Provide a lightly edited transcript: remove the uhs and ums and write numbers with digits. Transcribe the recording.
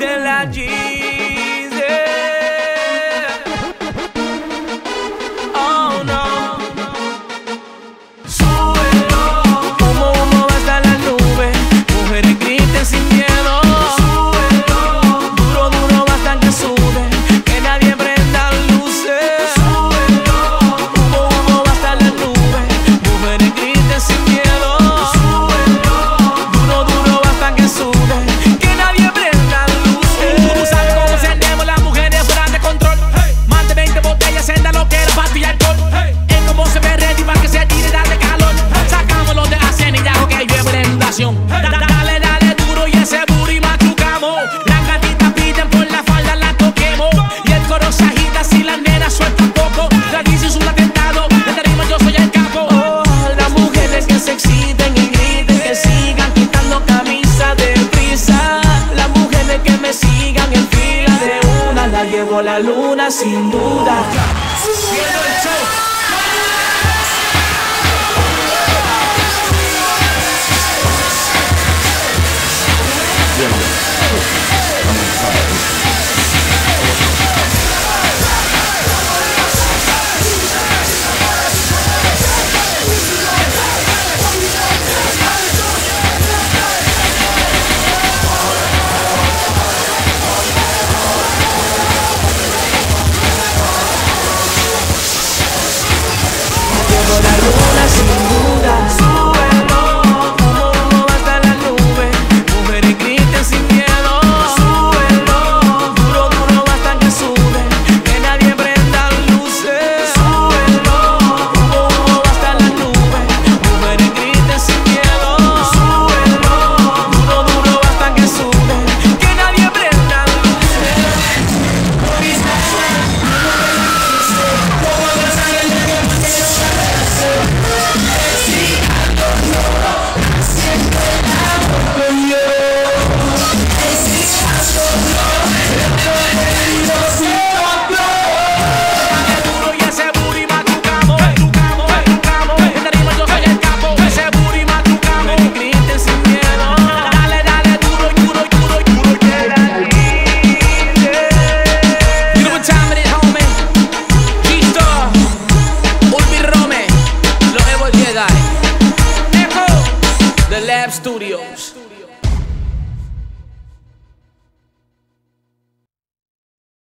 de la Yeezy. Oh no. Súbelo, humo, humo hasta la nube. Mujeres griten sin miedo. Súbelo, duro, duro hasta que sube. Que nadie prenda luces. Súbelo, humo, humo hasta la nube. Mujeres griten sin miedo. Súbelo, duro, duro hasta que sube. Que nadie prenda luces. Tú sabes cómo encendemos las mujeres fuera de control. Más de 20 botellas en la loquera, papi y alcohol. Es como se ve ready para que se tire, dale calor. Sacámoslo de la cena y ya que llueve la inundación. Dale, dale duro y ese booty machucamos. Las gatitas piden por la falda, la toquemos. Y el coro se agita si las nenas sueltan poco. La Yeezy es un atentado, en tarima yo soy el capo. Oh, las mujeres que se exciten y griten, que sigan quitando camisa de prisa. Las mujeres que me sigan en fila de una, la llevo a la luna sin duda. Viendo el show. Llevo la luna sin duda. Súbelo, humo, humo hasta la nube. Mujeres griten sin miedo. Súbelo, duro, duro hasta que sube. Que nadie prenda luces. Súbelo, humo, humo hasta la nube. Mujeres griten sin miedo. Súbelo, duro, duro hasta que sube. Que nadie prenda luces. Duro y ese booty machucamos. En tarima yo soy el capo. Ese booty machucamos. Griten sin miedo. Dale, dale duro, duro, duro, duro. Que la Yeezy. You know what time it is, homie. G-Star, Ulvi Rome, Los Evo Jedi, Echo, The Lab Studios.